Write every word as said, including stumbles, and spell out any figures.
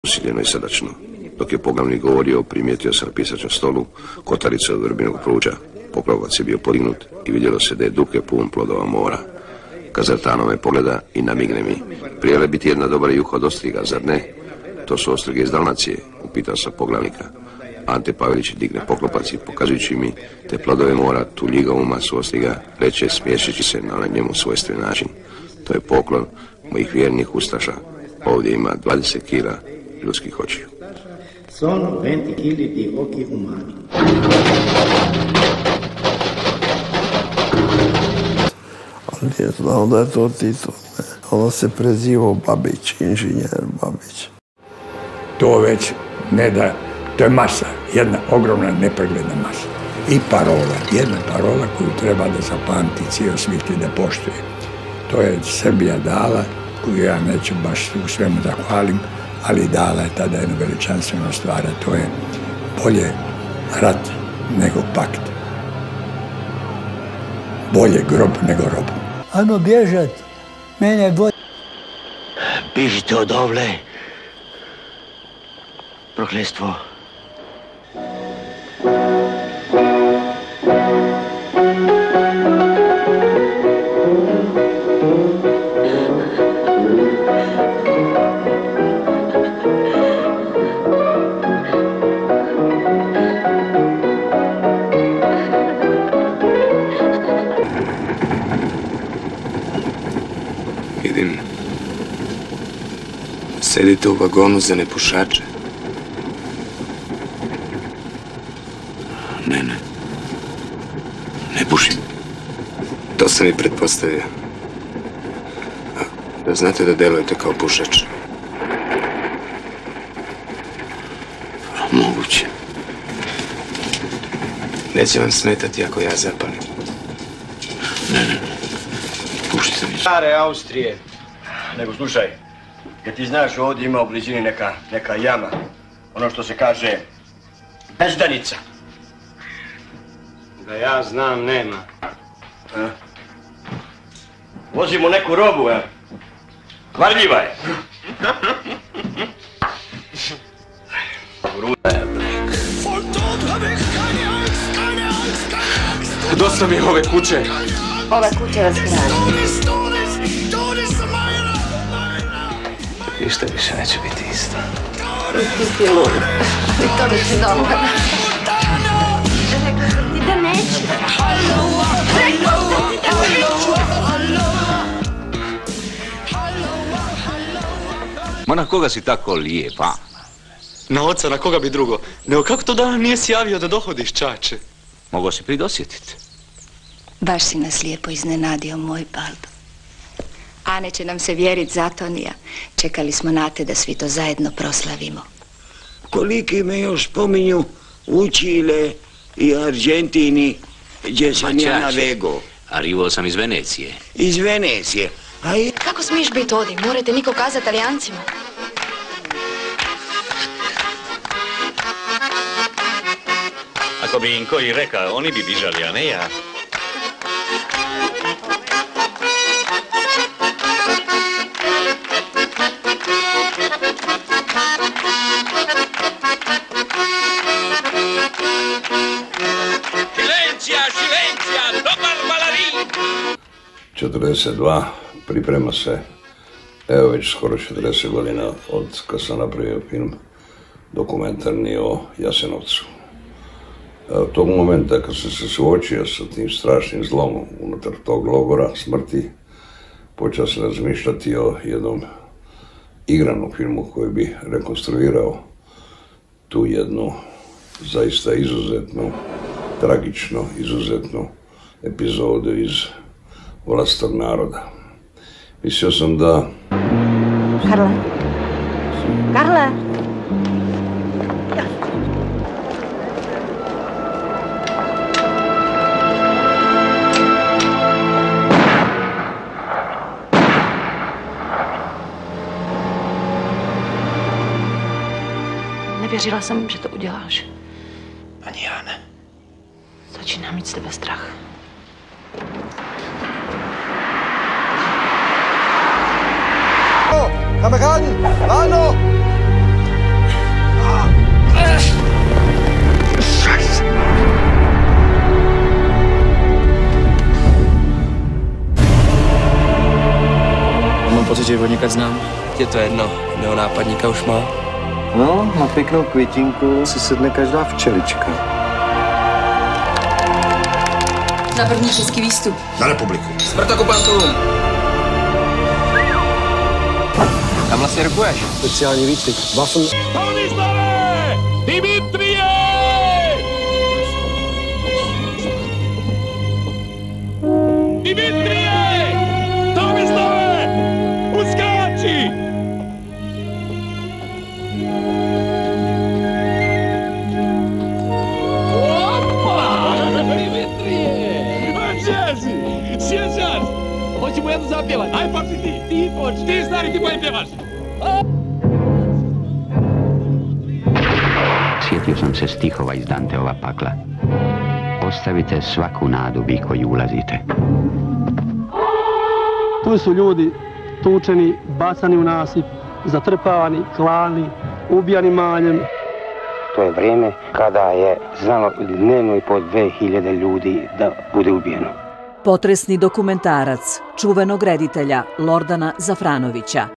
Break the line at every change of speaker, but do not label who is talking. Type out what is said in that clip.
usiljeno i srdačno. Dok je poglavnik govorio, primijetio sam na pisačnom stolu kotarice od vrbinog pruđa. Poklopac je bio podignut i vidjelo se da je duke pun plodova mora. Kazartano me pogleda i namigne mi. Prijele biti jedna dobra juha od ostriga, zar ne? To su ostrige iz Dalmacije, upitao sam poglavnika. Ante Pavelić digne poklopac i pokazujući mi te plodove mora, tu ljigavu masu ostriga, reče smiješeći se na njemu svojstven način. To je poklon mojih vjernih ustaša. Ovdje ima dvadeset kila ljudskih očiju.
Sono venti chili di occhi umani.
Ali je znao da je to Tito. Ono se prezivao Babić, inženjer Babić.
To već ne da, to je masa, jedna ogromna nepregledna masa. I parola, jedna parola koju treba da zapamti cijel svijet i da poštuje. To je Srbija dala, koju ja neću baš u svemu da hvalim, ali dala je tada jednu veličanstvenu stvar, a to je bolje rat nego pakt. Bolje grob nego rob.
Ajmo bježat, mene je bolje.
Bižite odovle. Prokletstvo.
Vidim, sedite u vagonu za nepušače. Ne, ne. Ne pušim. To sam i pretpostavio. A, da znate da delujete kao pušač. Moguće. Neće vam smetati ako ja zapalim. Ne, ne, ne. Puštite mi.
Stare Austrije. Nego slušaj, kad ti znaš ovdje ima u blizini neka, neka jama. Ono što se kaže bezdanica.
Da ja znam, nema.
A? Vozimo neku robu, a? Kvarljiva je.
Dosta mi je ove kuće.
Ova kuća vas hrani.
Ništa više neće biti isto.
Ti si lud. I to mi se dovoljno. Rekla sam ti da neću. Rekla sam ti da neću.
Ma na koga si tako lijepa?
Na oca, na koga bi drugo. Nego kako to da nije si javio da dohodiš, čače?
Mogo si pridosjetiti.
Baš si nas lijepo iznenadio, moj Baldo. Ane će nam se vjerit zato nija. Čekali smo na te da svi to zajedno proslavimo.
Koliki me još spominju u Čile i Argentini, gdje sam ja navego.
Arrivo sam iz Venecije.
Iz Venecije? A i...
Kako smiješ biti ovdje? Morate niko kazati Talijancima.
Ako bi im koji rekao, oni bi bižali, a ne ja.
Silencija, silencija, dobar balarin!
četrdeset dva, priprema se, evo već skoro četrdeset godina od kad sam napravio film dokumentarni o Jasenovcu. Od tog momenta kad sam se suočio sa tim strašnim zlom unutar tog logora smrti, počeo sam razmišljati o jednom igranom filmu koji bi rekonstruirao tu jednu zaista izuzetnu, tragičnu, izuzetnu epizodu iz vlastitog naroda. Mislio sam da...
Karla? Karla? Nevěřila jsem, že to uděláš.
Ani já ne.
Začíná mít z tebe strach.
Kameraden, Rano!
kad znam. Je to jedno, neonápadníka už má.
No, na pěknou květinku si sedne každá včelička.
Na první český výstup.
Na republiku.
Smrt okupantům! Kam vlastně rukuješ?
Speciální výcvik. Waffen.
Tomislave! Dimitrie! Dimitrie! Tomislave! Uskáči! Opa! Dimitrie! Česi! Sjećaš? Hoćemo jednu zapjevat. Aj, počni ti! Ti počni! Ti, stari, ti pojem pjevaš!
Sjetio sam se stihova iz Danteova pakla. Ostavite svaku nadu vi koji ulazite.
Tu su ljudi tučeni, bacani u nasip, zatrpavani, klani, ubijani maljem.
To je vrijeme kada je znalo dnevno i po dve hiljade ljudi da bude ubijeno.
Potresni dokumentarac čuvenog reditelja Lordana Zafranovića.